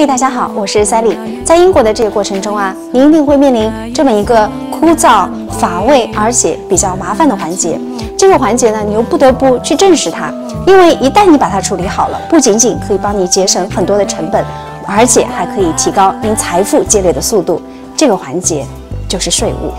嘿，大家好，我是Sally。在英国的这个过程中啊，你一定会面临这么一个枯燥、乏味，而且比较麻烦的环节。这个环节呢，你又不得不去正视它，因为一旦你把它处理好了，不仅仅可以帮你节省很多的成本，而且还可以提高您财富积累的速度。这个环节就是税务。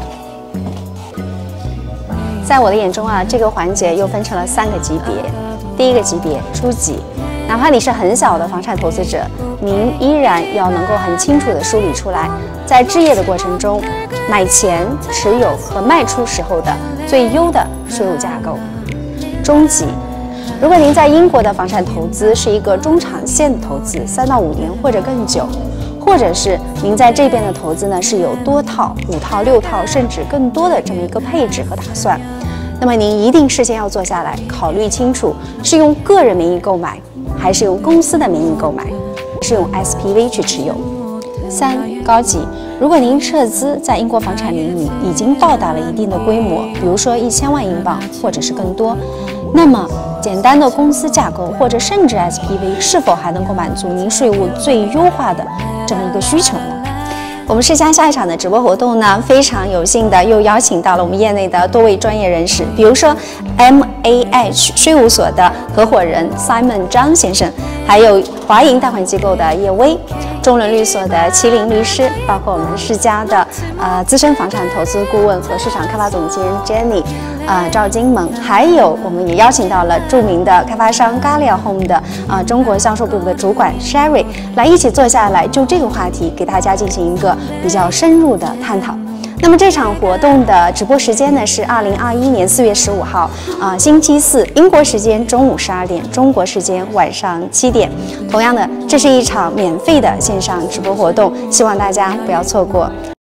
在我的眼中啊，这个环节又分成了3个级别。第一个级别，初级。哪怕你是很小的房产投资者，您依然要能够很清楚地梳理出来，在置业的过程中，买前、持有和卖出时候的最优的税务架构。中级，如果您在英国的房产投资是一个中长线的投资，3到5年或者更久，或者是您在这边的投资呢是有多套、5套、6套甚至更多的这么一个配置和打算，那么您一定事先要坐下来考虑清楚，是用个人名义购买，还是用公司的名义购买，是用 SPV 去持有。3、高级，如果您撤资在英国房产领域已经到达了一定的规模，比如说1000万英镑或者是更多，那么简单的公司架构或者甚至 SPV 是否还能够满足您税务最优化的这么一个需求呢？我们世嘉下一场的直播活动呢，非常有幸的又邀请到了我们业内的多位专业人士，比如说 MAH 税务所的合伙人 Simon 张先生，还有华银贷款机构的叶威，中伦律所的麒麟律师，包括我们世嘉的资深房产投资顾问和市场开发总监 Jenny 赵金萌，还有我们也邀请到了著名的开发商 Galia Home 的中国销售部的主管 Sherry 来一起坐下来，就这个话题给大家进行一个比较深入的探讨。那么这场活动的直播时间呢是2021年4月15号星期四，英国时间中午12点，中国时间晚上7点。同样的，这是一场免费的线上直播活动，希望大家不要错过。